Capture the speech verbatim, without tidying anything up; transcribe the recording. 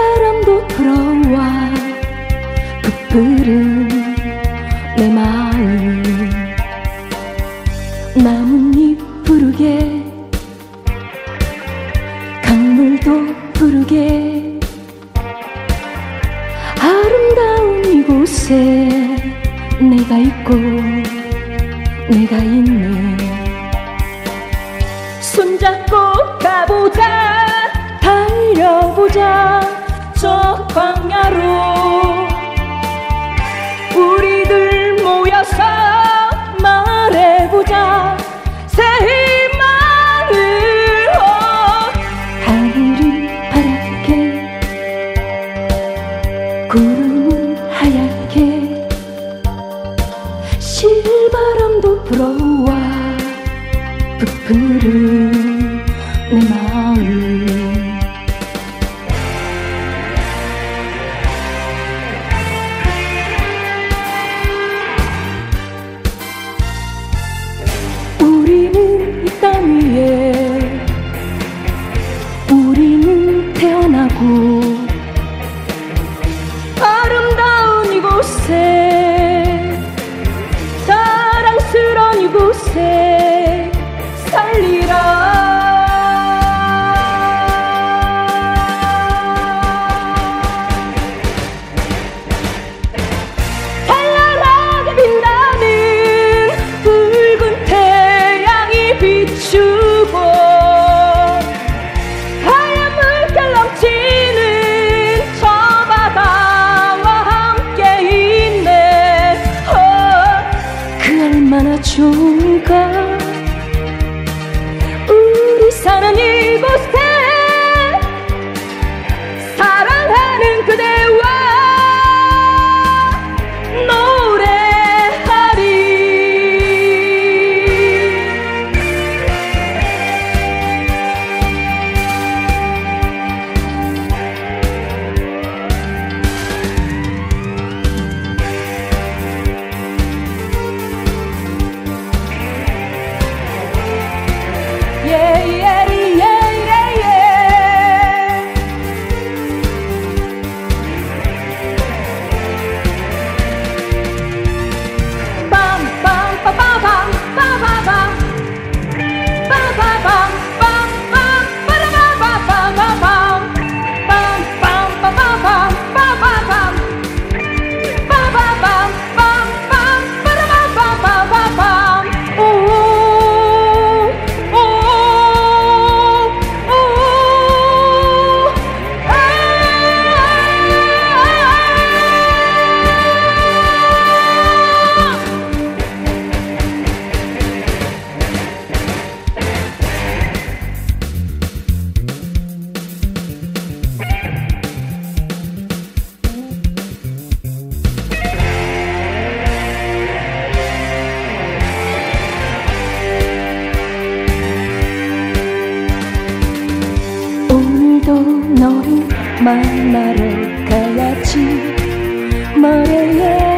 실바람도 불어와 부푸른 내 마음. 나뭇잎 부르게 강물도 부르게 아름다운 이곳에 내가 있고 내가 있네. 손잡고 가보자 달려보자 저 광야로. 우리들 모여서 말해보자 새 희망을. 하늘은 파랗게 구름은 하얗게 실바람도 불어와 부푸른 내 마음. 우리는 이 땅 위에 우리는 태어나고 아름다운 이곳에 사랑스러운 이곳에 살리라. 찬란하게 빛나는 붉은 태양이 비추고 하얀 물결 넘치는 저 바다와 함께 있네. 어, 그 얼마나 좋은가. 우리 사는 이곳에 사랑하는 그대와 노래하리. Yeah, yeah, yeah, yeah, yeah. Bam, bam, ba, ba, bam, ba, ba, bam. Ba, ba, bam, bam, bam, ba, da, ba, ba, ba, ba, bam. Bam, bam, ba, ba, bam, ba, ba, bam. Ba, ba, bam, bam, bam, ba, da, ba, ba, ba, ba, bam. Ooh. 오늘도 너를 만나러 가야지. 모레에